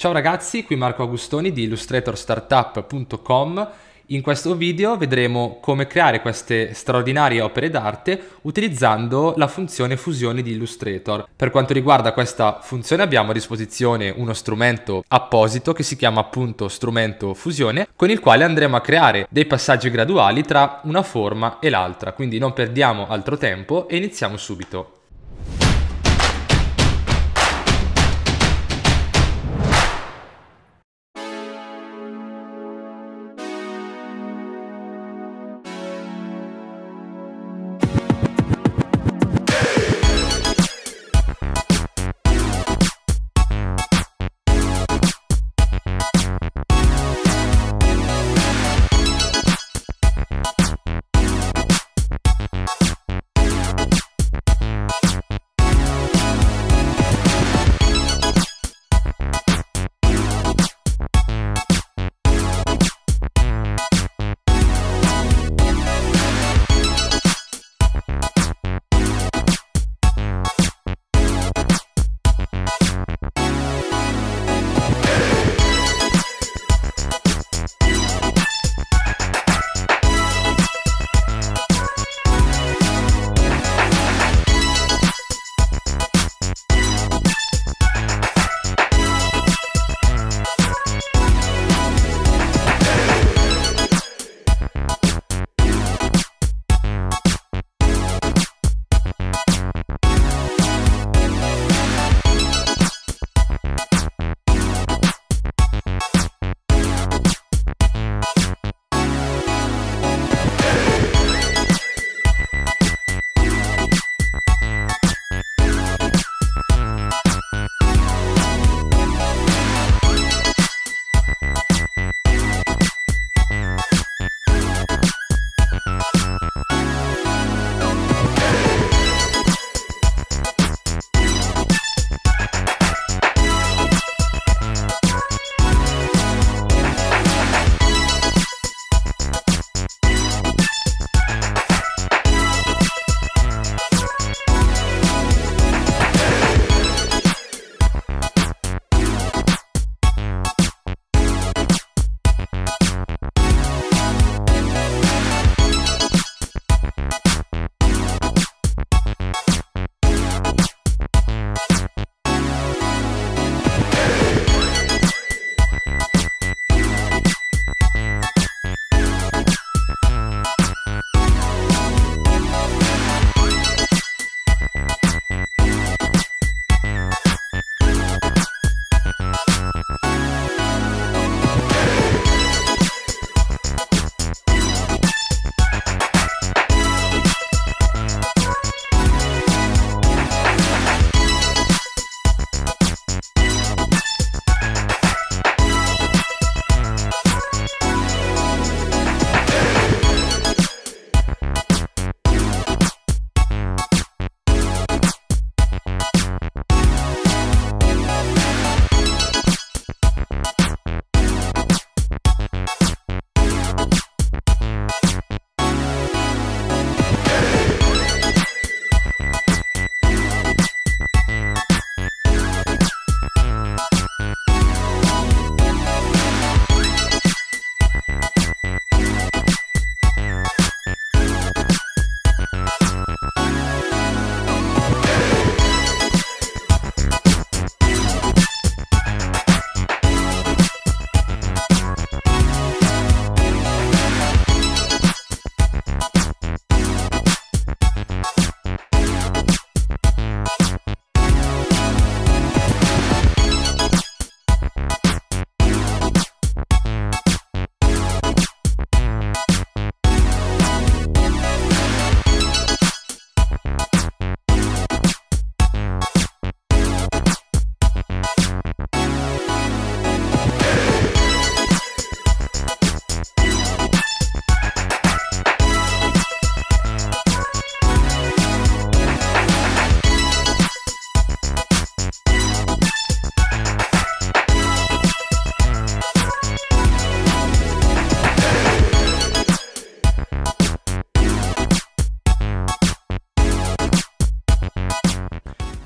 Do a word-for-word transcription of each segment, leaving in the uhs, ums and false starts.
Ciao ragazzi, qui Marco Agustoni di illustrator startup punto com. In questo video vedremo come creare queste straordinarie opere d'arte utilizzando la funzione fusione di Illustrator. Per quanto riguarda questa funzione abbiamo a disposizione uno strumento apposito che si chiama appunto strumento fusione, con il quale andremo a creare dei passaggi graduali tra una forma e l'altra. Quindi non perdiamo altro tempo e iniziamo subito.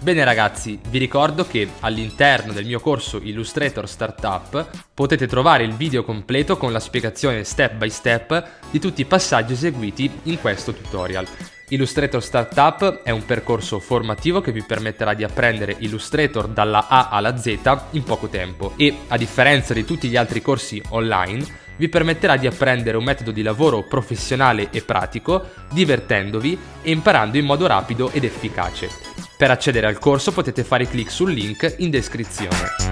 Bene ragazzi, vi ricordo che all'interno del mio corso Illustrator Startup potete trovare il video completo con la spiegazione step by step di tutti i passaggi eseguiti in questo tutorial. Illustrator Startup è un percorso formativo che vi permetterà di apprendere Illustrator dalla A alla Z in poco tempo e, a differenza di tutti gli altri corsi online, vi permetterà di apprendere un metodo di lavoro professionale e pratico, divertendovi e imparando in modo rapido ed efficace. Per accedere al corso potete fare clic sul link in descrizione.